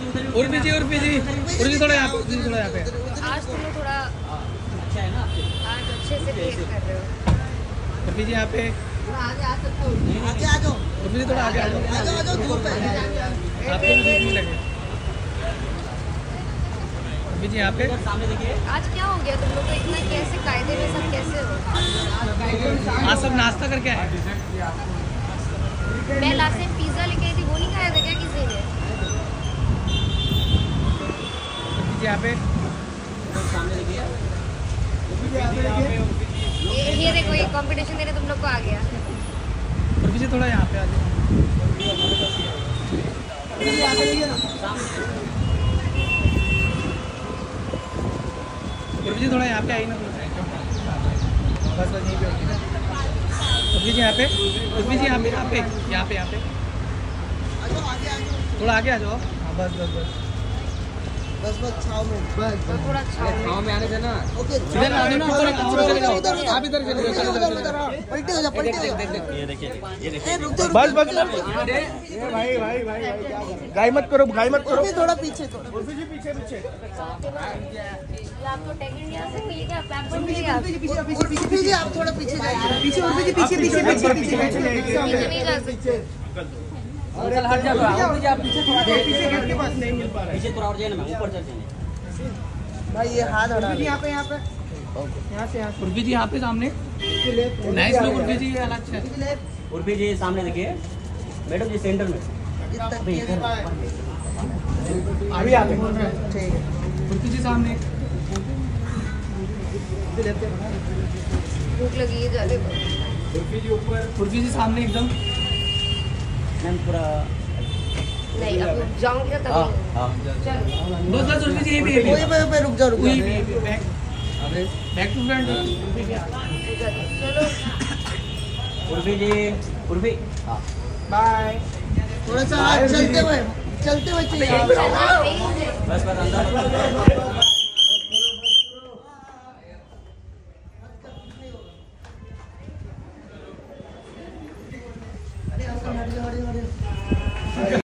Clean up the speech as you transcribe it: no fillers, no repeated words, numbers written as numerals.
उर्फी जी थोड़ा यहाँ पे आज तुम लोग थोड़ा अच्छा है ना, आज अच्छे से बिहेव कर रहे हो। उर्फी जी यहाँ पे आगे आ सकते हो, आगे आ जाओ। उर्फी जी थोड़ा आगे आ जाओ, धूप है। आपको भी धूप नहीं लगे। उर्फी जी यहाँ पे सामने देखिए। आज क्या हो गया तुम लोग को इतना, कैसे कायदे में सब कैसे हो? आज सब नाश्ता करके आए। मैं लास्ट टाइम पिज्जा लेके आई थी, वो नहीं खाया था क्या किसी ने? यहाँ पे सामने देखिए। ये देखो, ये कंपटीशन देने तुम लोग को आ गया। उर्फी जी थोड़ा यहाँ पे आ जाओ। उर्फी जी थोड़ा यहाँ पे आई ना, बस यहीं पे होगी। उर्फी जी यहाँ पे, उर्फी जी यहाँ पे थोड़ा आगे आ जाओ। हाँ बस छाव में, बस थोड़ा छाव में आने देना। ओके, इधर आ जाओ ना, थोड़ा चले जाओ। आप इधर चले जाओ, पलटे हो जा, पलटे हो जा। ये देखिए रुक जाओ, बस भाई गाय मत करो। थोड़ा पीछे, थोड़ा उर्फी जी पीछे आपको टैग इंडिया से मिलेगा, पैक बन मिलेगा। उर्फी जी आप थोड़ा पीछे जाइए, पीछे पीछे नहीं जा सकते। चल हट जा, आप पीछे थोड़ा पीछे गेट के पास नहीं मिल पा रहा है। पीछे थोड़ा और जाइए ना, ऊपर चल जाइए भाई। ये हाथ हटा, यहाँ पे यहाँ से उर्फी जी यहाँ पे सामने नाइस लुक। उर्फी जी अलग है। उर्फी जी सामने देखिए, मैडम जी सेंटर में। अभी यहाँ पे ठीक है। उर्फी जी सामने, भूख लगी है ज्यादा। उर्फी जी ऊपर, उर्फी जी सामने एकदम। मैम पूरा नहीं, अब जाऊंगी तब। चलो बस उर्फी जी रुक जाओ, बैक टू फ्रंट। चलो उर्फी जी, उर्फी बाय। थोड़ा सा हाथ चलते हुए चाहिए। बस अंदर। हट जाओ।